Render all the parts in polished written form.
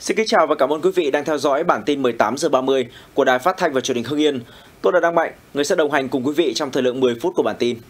Xin kính chào và cảm ơn quý vị đang theo dõi bản tin 18 giờ 30 của Đài Phát thanh và Truyền hình Hưng Yên. Tôi là Đăng Mạnh, người sẽ đồng hành cùng quý vị trong thời lượng 10 phút của bản tin.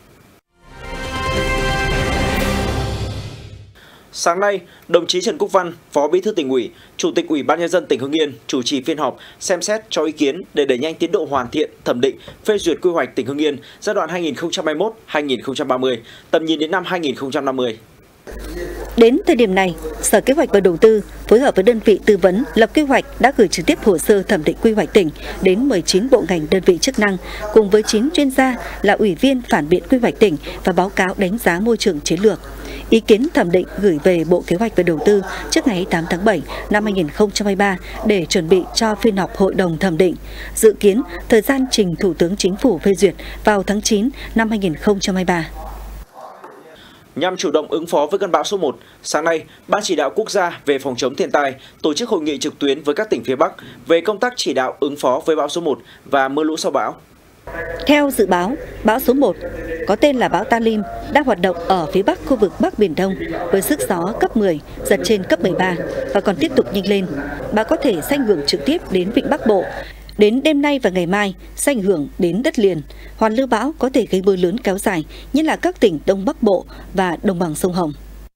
Sáng nay, đồng chí Trần Quốc Văn, Phó Bí thư Tỉnh ủy, Chủ tịch Ủy ban Nhân dân tỉnh Hưng Yên chủ trì phiên họp xem xét cho ý kiến để đẩy nhanh tiến độ hoàn thiện, thẩm định, phê duyệt quy hoạch tỉnh Hưng Yên giai đoạn 2021-2030, tầm nhìn đến năm 2050. Đến thời điểm này, Sở Kế hoạch và Đầu tư phối hợp với đơn vị tư vấn lập quy hoạch đã gửi trực tiếp hồ sơ thẩm định quy hoạch tỉnh đến 19 bộ ngành đơn vị chức năng cùng với 9 chuyên gia là ủy viên phản biện quy hoạch tỉnh và báo cáo đánh giá môi trường chiến lược. Ý kiến thẩm định gửi về Bộ Kế hoạch và Đầu tư trước ngày 8 tháng 7 năm 2023 để chuẩn bị cho phiên họp Hội đồng thẩm định. Dự kiến thời gian trình Thủ tướng Chính phủ phê duyệt vào tháng 9 năm 2023. Nhằm chủ động ứng phó với cơn bão số 1, sáng nay, Ban Chỉ đạo Quốc gia về phòng chống thiên tai tổ chức hội nghị trực tuyến với các tỉnh phía Bắc về công tác chỉ đạo ứng phó với bão số 1 và mưa lũ sau bão. Theo dự báo, bão số 1 có tên là bão Talim đang hoạt động ở phía Bắc khu vực Bắc Biển Đông với sức gió cấp 10, giật trên cấp 13 và còn tiếp tục nhanh lên. Bão có thể sẽ ảnh hưởng trực tiếp đến vịnh Bắc Bộ. Đến đêm nay và ngày mai sẽ ảnh hưởng đến đất liền. Hoàn lưu bão có thể gây mưa lớn kéo dài, như là các tỉnh Đông Bắc Bộ và đồng bằng sông Hồng.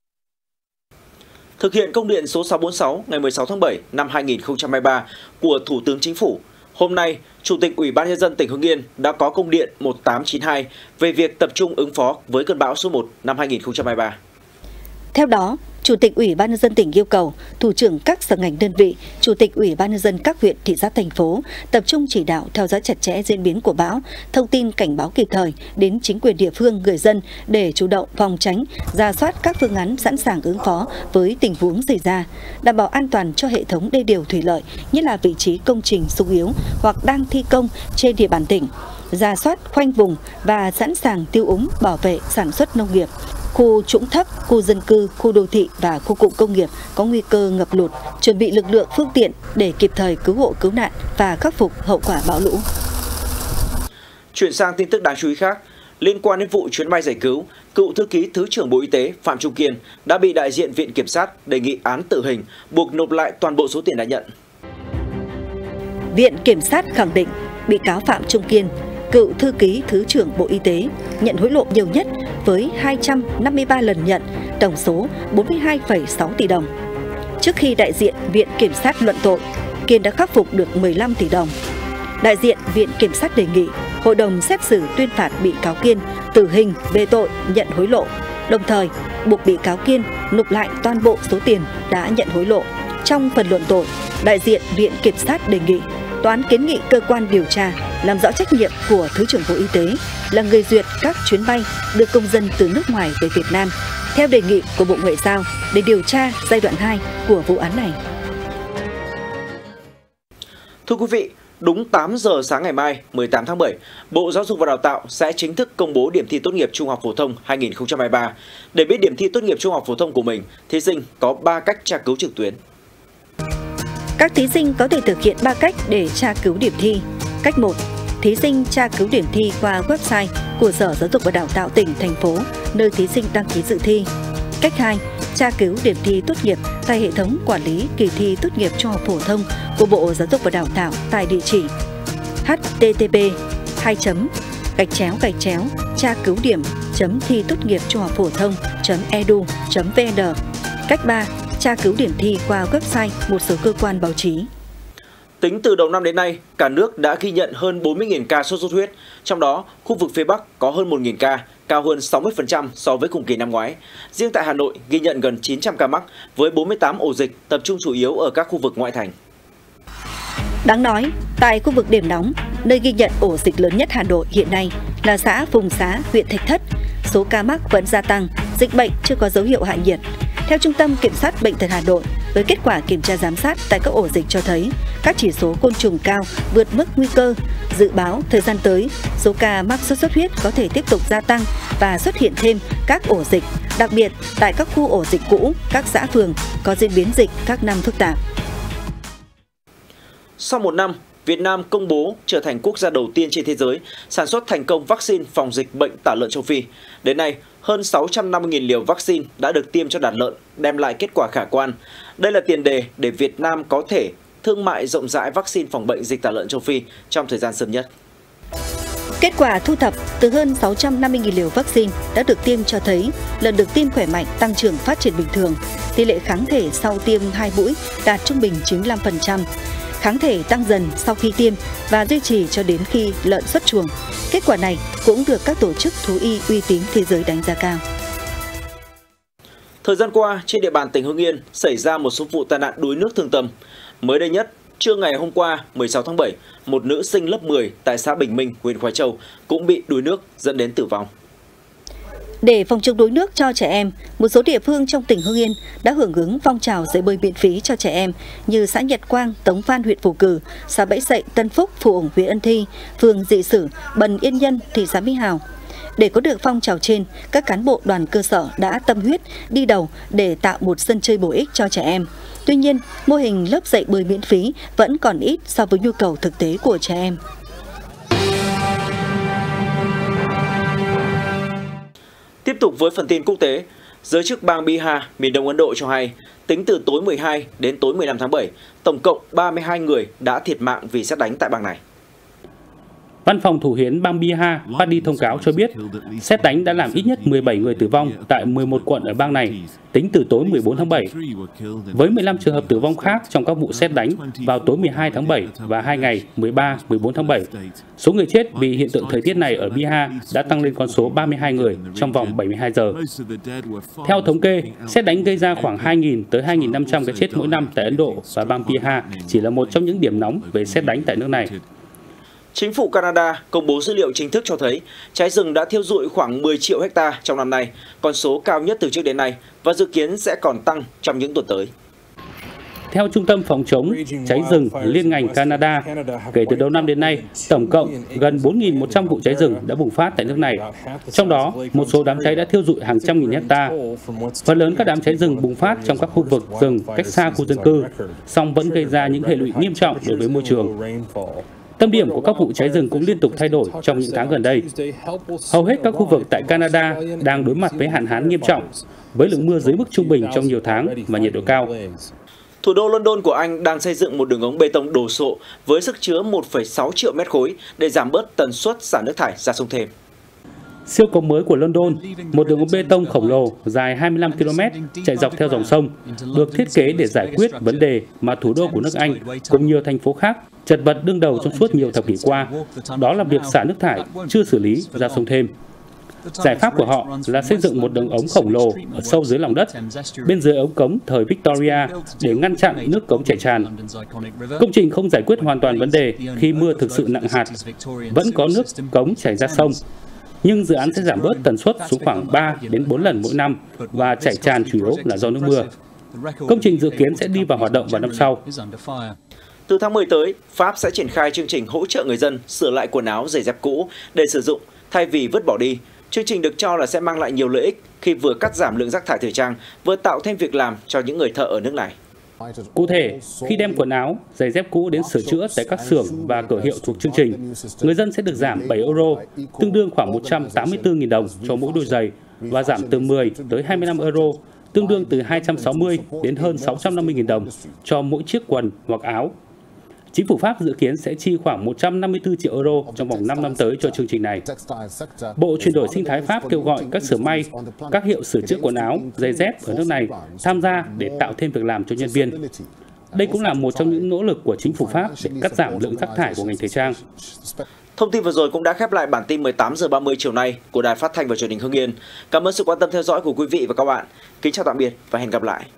Thực hiện công điện số 646 ngày 16 tháng 7 năm 2023 của Thủ tướng Chính phủ, hôm nay, Chủ tịch Ủy ban Nhân dân tỉnh Hưng Yên đã có công điện 1892 về việc tập trung ứng phó với cơn bão số 1 năm 2023. Theo đó, Chủ tịch Ủy ban Nhân dân tỉnh yêu cầu thủ trưởng các sở ngành đơn vị, Chủ tịch Ủy ban Nhân dân các huyện, thị xã, thành phố tập trung chỉ đạo theo dõi chặt chẽ diễn biến của bão, thông tin cảnh báo kịp thời đến chính quyền địa phương, người dân để chủ động phòng tránh, rà soát các phương án sẵn sàng ứng phó với tình huống xảy ra, đảm bảo an toàn cho hệ thống đê điều thủy lợi, nhất là vị trí công trình xung yếu hoặc đang thi công trên địa bàn tỉnh, rà soát khoanh vùng và sẵn sàng tiêu úng bảo vệ sản xuất nông nghiệp. Khu trũng thấp, khu dân cư, khu đô thị và khu cụm công nghiệp có nguy cơ ngập lụt, chuẩn bị lực lượng phương tiện để kịp thời cứu hộ cứu nạn và khắc phục hậu quả bão lũ. Chuyển sang tin tức đáng chú ý khác, liên quan đến vụ chuyến bay giải cứu, cựu thư ký Thứ trưởng Bộ Y tế Phạm Trung Kiên đã bị đại diện Viện Kiểm sát đề nghị án tử hình, buộc nộp lại toàn bộ số tiền đã nhận. Viện Kiểm sát khẳng định bị cáo Phạm Trung Kiên, cựu thư ký Thứ trưởng Bộ Y tế, nhận hối lộ nhiều nhất với 253 lần nhận, tổng số 42,6 tỷ đồng. Trước khi đại diện Viện Kiểm sát luận tội, Kiên đã khắc phục được 15 tỷ đồng. Đại diện Viện Kiểm sát đề nghị Hội đồng xét xử tuyên phạt bị cáo Kiên tử hình về tội nhận hối lộ, đồng thời buộc bị cáo Kiên nộp lại toàn bộ số tiền đã nhận hối lộ. Trong phần luận tội, đại diện Viện Kiểm sát đề nghị tòa án kiến nghị cơ quan điều tra làm rõ trách nhiệm của Thứ trưởng Bộ Y tế là người duyệt các chuyến bay đưa công dân từ nước ngoài về Việt Nam theo đề nghị của Bộ Ngoại giao để điều tra giai đoạn 2 của vụ án này. Thưa quý vị, đúng 8 giờ sáng ngày mai 18 tháng 7, Bộ Giáo dục và Đào tạo sẽ chính thức công bố điểm thi tốt nghiệp trung học phổ thông 2023. Để biết điểm thi tốt nghiệp trung học phổ thông của mình, thí sinh có 3 cách tra cứu trực tuyến. Các thí sinh có thể thực hiện 3 cách để tra cứu điểm thi. Cách 1. Thí sinh tra cứu điểm thi qua website của Sở Giáo dục và Đào tạo tỉnh, thành phố, nơi thí sinh đăng ký dự thi. Cách 2. Tra cứu điểm thi tốt nghiệp tại hệ thống quản lý kỳ thi tốt nghiệp trung học phổ thông của Bộ Giáo dục và Đào tạo tại địa chỉ http://tra cứu điểm.thi tốt nghiệp trung học phổ thông.edu.vn. Cách 3. Tra cứu điểm thi qua website một số cơ quan báo chí. Tính từ đầu năm đến nay, cả nước đã ghi nhận hơn 40.000 ca sốt xuất huyết, trong đó khu vực phía Bắc có hơn 1.000 ca, cao hơn 60% so với cùng kỳ năm ngoái. Riêng tại Hà Nội ghi nhận gần 900 ca mắc với 48 ổ dịch, tập trung chủ yếu ở các khu vực ngoại thành. Đáng nói, tại khu vực điểm nóng, nơi ghi nhận ổ dịch lớn nhất Hà Nội hiện nay là xã Phùng Xá, huyện Thạch Thất, số ca mắc vẫn gia tăng, dịch bệnh chưa có dấu hiệu hạ nhiệt. Theo Trung tâm Kiểm soát Bệnh tật Hà Nội, với kết quả kiểm tra giám sát tại các ổ dịch cho thấy các chỉ số côn trùng cao vượt mức nguy cơ. Dự báo thời gian tới, số ca mắc sốt xuất huyết có thể tiếp tục gia tăng và xuất hiện thêm các ổ dịch, đặc biệt tại các khu ổ dịch cũ, các xã phường có diễn biến dịch các năm phức tạp. Sau một năm, Việt Nam công bố trở thành quốc gia đầu tiên trên thế giới sản xuất thành công vaccine phòng dịch bệnh tả lợn châu Phi. Đến nay, hơn 650.000 liều vaccine đã được tiêm cho đàn lợn, đem lại kết quả khả quan. Đây là tiền đề để Việt Nam có thể thương mại rộng rãi vaccine phòng bệnh dịch tả lợn châu Phi trong thời gian sớm nhất. Kết quả thu thập từ hơn 650.000 liều vaccine đã được tiêm cho thấy lợn được tiêm khỏe mạnh, tăng trưởng phát triển bình thường. Tỷ lệ kháng thể sau tiêm 2 mũi đạt trung bình 95%. Kháng thể tăng dần sau khi tiêm và duy trì cho đến khi lợn xuất chuồng. Kết quả này cũng được các tổ chức thú y uy tín thế giới đánh giá cao. Thời gian qua, trên địa bàn tỉnh Hưng Yên xảy ra một số vụ tai nạn đuối nước thương tâm. Mới đây nhất, trưa ngày hôm qua 16 tháng 7, một nữ sinh lớp 10 tại xã Bình Minh, huyện Khoái Châu cũng bị đuối nước dẫn đến tử vong. Để phòng chống đuối nước cho trẻ em, một số địa phương trong tỉnh Hưng Yên đã hưởng ứng phong trào dạy bơi miễn phí cho trẻ em như xã Nhật Quang, Tống Phan, huyện Phù Cử, xã Bẫy Sậy, Tân Phúc, Phù Ổng, huyện Ân Thi, phường Dị Sử, Bần Yên Nhân, thị xã Mỹ Hào. Để có được phong trào trên, các cán bộ đoàn cơ sở đã tâm huyết đi đầu để tạo một sân chơi bổ ích cho trẻ em. Tuy nhiên, mô hình lớp dạy bơi miễn phí vẫn còn ít so với nhu cầu thực tế của trẻ em. Tiếp tục với phần tin quốc tế, giới chức bang Bihar, miền đông Ấn Độ cho hay, tính từ tối 12 đến tối 15 tháng 7, tổng cộng 32 người đã thiệt mạng vì sét đánh tại bang này. Văn phòng thủ hiến bang Bihar phát đi thông cáo cho biết sét đánh đã làm ít nhất 17 người tử vong tại 11 quận ở bang này tính từ tối 14 tháng 7, với 15 trường hợp tử vong khác trong các vụ sét đánh vào tối 12 tháng 7 và 2 ngày 13, 14 tháng 7. Số người chết vì hiện tượng thời tiết này ở Bihar đã tăng lên con số 32 người trong vòng 72 giờ. Theo thống kê, sét đánh gây ra khoảng 2.000 tới 2.500 cái chết mỗi năm tại Ấn Độ và bang Bihar chỉ là một trong những điểm nóng về sét đánh tại nước này. Chính phủ Canada công bố dữ liệu chính thức cho thấy cháy rừng đã thiêu rụi khoảng 10 triệu hecta trong năm nay, con số cao nhất từ trước đến nay và dự kiến sẽ còn tăng trong những tuần tới. Theo Trung tâm Phòng chống cháy rừng liên ngành Canada, kể từ đầu năm đến nay, tổng cộng gần 4.100 vụ cháy rừng đã bùng phát tại nước này. Trong đó, một số đám cháy đã thiêu rụi hàng trăm nghìn hecta. Phần lớn các đám cháy rừng bùng phát trong các khu vực rừng cách xa khu dân cư, song vẫn gây ra những hệ lụy nghiêm trọng đối với môi trường. Tâm điểm của các vụ cháy rừng cũng liên tục thay đổi trong những tháng gần đây. Hầu hết các khu vực tại Canada đang đối mặt với hạn hán nghiêm trọng, với lượng mưa dưới mức trung bình trong nhiều tháng và nhiệt độ cao. Thủ đô London của Anh đang xây dựng một đường ống bê tông đồ sộ với sức chứa 1,6 triệu mét khối để giảm bớt tần suất xả nước thải ra sông Thềm. Siêu cống mới của London, một đường ống bê tông khổng lồ dài 25 km chạy dọc theo dòng sông, được thiết kế để giải quyết vấn đề mà thủ đô của nước Anh cùng nhiều thành phố khác chật vật đương đầu trong suốt nhiều thập kỷ qua, đó là việc xả nước thải chưa xử lý ra sông Thềm. Giải pháp của họ là xây dựng một đường ống khổng lồ ở sâu dưới lòng đất, bên dưới ống cống thời Victoria để ngăn chặn nước cống chảy tràn. Công trình không giải quyết hoàn toàn vấn đề khi mưa thực sự nặng hạt, vẫn có nước cống chảy ra sông. Nhưng dự án sẽ giảm bớt tần suất xuống khoảng 3 đến 4 lần mỗi năm và chảy tràn chủ yếu là do nước mưa. Công trình dự kiến sẽ đi vào hoạt động vào năm sau. Từ tháng 10 tới, Pháp sẽ triển khai chương trình hỗ trợ người dân sửa lại quần áo, giày dép cũ để sử dụng thay vì vứt bỏ đi. Chương trình được cho là sẽ mang lại nhiều lợi ích khi vừa cắt giảm lượng rác thải thời trang, vừa tạo thêm việc làm cho những người thợ ở nước này. Cụ thể, khi đem quần áo, giày dép cũ đến sửa chữa tại các xưởng và cửa hiệu thuộc chương trình, người dân sẽ được giảm 7 euro, tương đương khoảng 184.000 đồng cho mỗi đôi giày, và giảm từ 10 tới 25 euro, tương đương từ 260 đến hơn 650.000 đồng cho mỗi chiếc quần hoặc áo. Chính phủ Pháp dự kiến sẽ chi khoảng 154 triệu euro trong vòng 5 năm tới cho chương trình này. Bộ chuyển đổi sinh thái Pháp kêu gọi các xưởng may, các hiệu sửa chữa quần áo, giày dép ở nước này tham gia để tạo thêm việc làm cho nhân viên. Đây cũng là một trong những nỗ lực của chính phủ Pháp để cắt giảm lượng rác thải của ngành thời trang. Thông tin vừa rồi cũng đã khép lại bản tin 18 giờ 30 chiều nay của Đài Phát thanh và Truyền hình Hưng Yên. Cảm ơn sự quan tâm theo dõi của quý vị và các bạn. Kính chào tạm biệt và hẹn gặp lại.